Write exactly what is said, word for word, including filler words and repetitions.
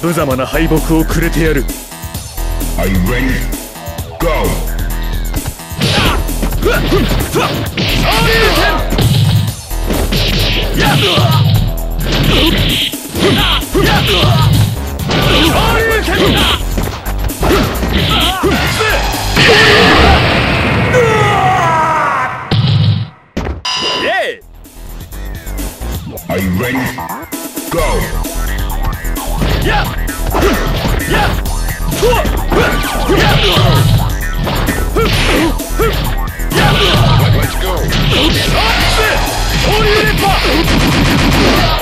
無様な敗北をくれてやる。 Are you ready? Go! Are you ready? Go! Yeah! Yeah! Let's go!